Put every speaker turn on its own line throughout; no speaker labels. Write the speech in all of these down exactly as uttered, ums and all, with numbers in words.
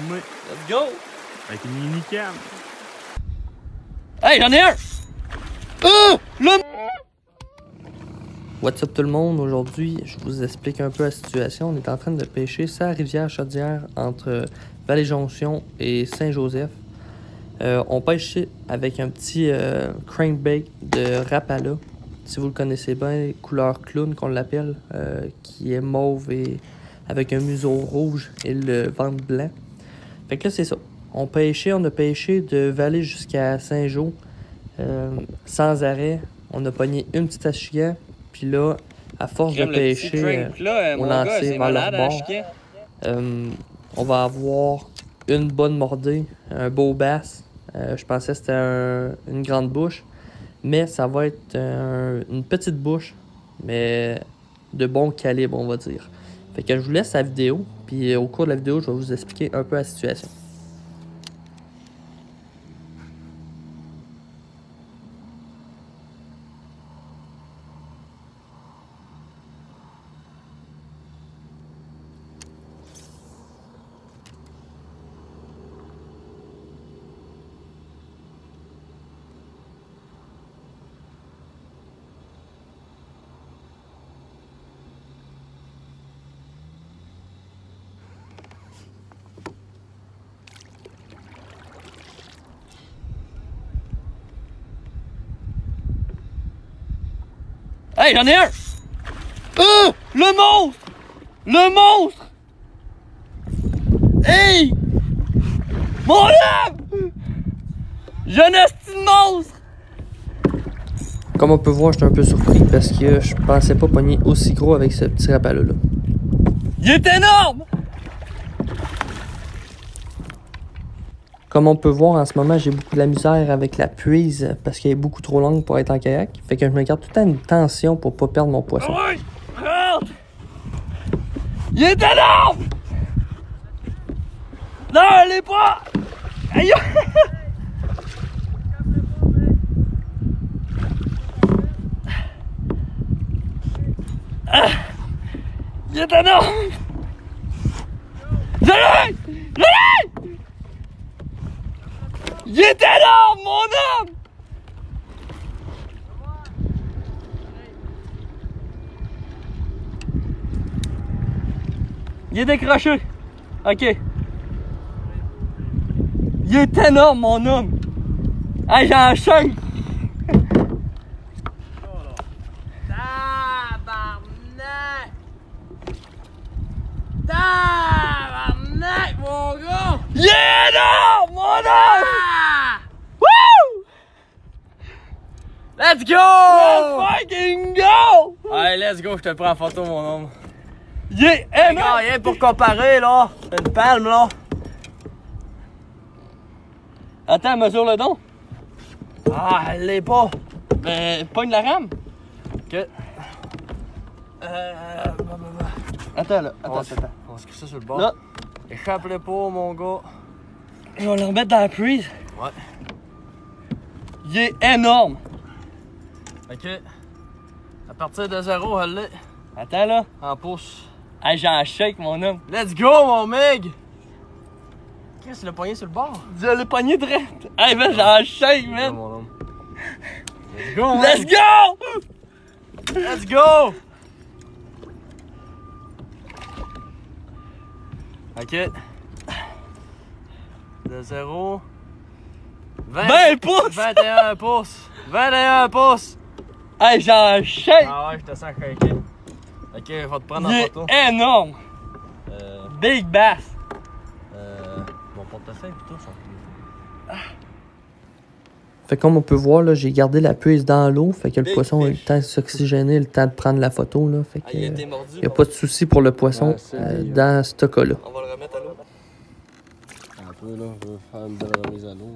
filmer.
Let's go!
Avec une mini-cam.
Hey, j'en ai un! Euh! Le...
What's up tout le monde? Aujourd'hui, je vous explique un peu la situation. On est en train de pêcher sa rivière Chaudière entre Vallée-Jonction et Saint-Joseph. Euh, on pêche avec un petit euh, crankbait de Rapala. Si vous le connaissez bien, couleur clown qu'on l'appelle, euh, qui est mauve et avec un museau rouge et le ventre blanc. Fait que là, c'est ça. On pêchait, on a pêché de Vallée jusqu'à Saint-Jean euh, sans arrêt. On a pogné une petite achigan. Puis là, à force
Crème,
de pêcher, euh,
là,
on lançait vers
malade,
leur bord. Euh, on va avoir une bonne mordée, un beau bass. Euh, je pensais que c'était un, une grande bouche. Mais ça va être un, une petite bouche, mais de bon calibre, on va dire. Fait que je vous laisse la vidéo. Puis au cours de la vidéo, je vais vous expliquer un peu la situation.
Hey, j'en ai un! Euh! Le monstre! Le monstre! Hey! Mon homme! Jeunesse de monstre!
Comme on peut voir, j'étais un peu surpris parce que je pensais pas pogner aussi gros avec ce petit rapala-là.
Il est énorme!
Comme on peut voir en ce moment, j'ai beaucoup de la misère avec la puise parce qu'elle est beaucoup trop longue pour être en kayak. Fait que je me garde tout le temps une tension pour pas perdre mon poisson.
Ah ouais! Regarde! Il est énorme! Non, elle est pas! Aïe! Ah! Il est énorme! Je l'ai! Je l'ai! Il est énorme, mon homme! Il est décroché. Ok. Il est énorme, mon homme. Hey, j'ai un chien. Tabarnak! Tabarnak, mon gars! Il est énorme, mon homme! Woo! Let's go! Let's fucking go! Allez, let's go, je te prends en photo, mon homme. Il est énorme! Regarde, rien pour comparer, là. C'est une palme, là. Attends, mesure le don. Ah, elle l'est pas. Ben, pogne la rame. Ok. Euh... Attends, là. Attends,
on
attends, attends.
On se crée ça sur le bord.
Là.
Échappe-le pas, mon gars.
Je vais le remettre dans la prise.
Ouais.
Il est énorme.
Ok. À partir de zéro, elle l'est.
Attends, là.
En pouce.
Hey, j'ai un shake, mon homme.
Let's go, mon mec! Qu'est-ce que le poignet sur le bord?
Je l'ai pogné direct. Hey, man, j'ai un shake,
Ouais,
man.
mon homme. Let's go,
Let's
man.
go!
Let's go! Ok. De zéro.
vingt pouces!
vingt et un pouces! vingt et un pouces!
Hey, j'ai un shake!
Ah ouais, je te sens craquer. Ok, je vais te prendre en
Il
photo.
est énorme!
Euh.
Big bass!
Euh. Mon portefeuille plutôt, sont plus.
Fait que comme on peut voir, là, j'ai gardé la puise dans l'eau. Fait que le
Big
poisson a eu le
fish.
temps de s'oxygéner, le temps de prendre la photo. Là, fait que,
Ah, il a
euh,
été mordu.
y a pas de souci pour le poisson
Ouais, c'est
euh,
lui,
dans ce cas-là.
On va le remettre à l'eau.
Un peu là, je veux faire une belle remise à l'eau.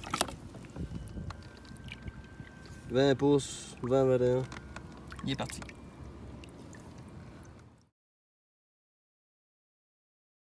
vingt pouces, vingt, vingt et un.
Il est parti.